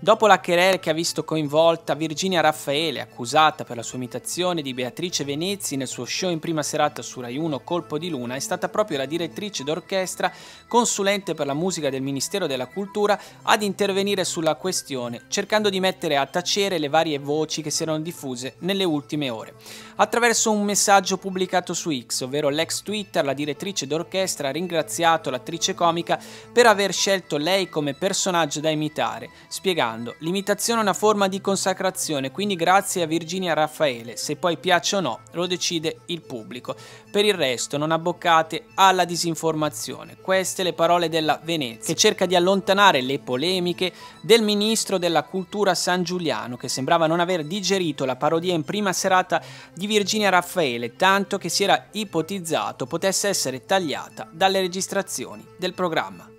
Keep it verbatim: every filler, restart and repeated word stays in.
Dopo la querela che ha visto coinvolta Virginia Raffaele, accusata per la sua imitazione di Beatrice Venezzi nel suo show in prima serata su Rai uno Colpo di Luna, è stata proprio la direttrice d'orchestra, consulente per la musica del Ministero della Cultura, ad intervenire sulla questione, cercando di mettere a tacere le varie voci che si erano diffuse nelle ultime ore. Attraverso un messaggio pubblicato su X, ovvero l'ex Twitter, la direttrice d'orchestra ha ringraziato l'attrice comica per aver scelto lei come personaggio da imitare, spiegando: l'imitazione è una forma di consacrazione, quindi grazie a Virginia Raffaele, se poi piace o no lo decide il pubblico. Per il resto non abboccate alla disinformazione. Queste le parole della Venezia, che cerca di allontanare le polemiche del ministro della cultura San Giuliano, che sembrava non aver digerito la parodia in prima serata di Virginia Raffaele, tanto che si era ipotizzato potesse essere tagliata dalle registrazioni del programma.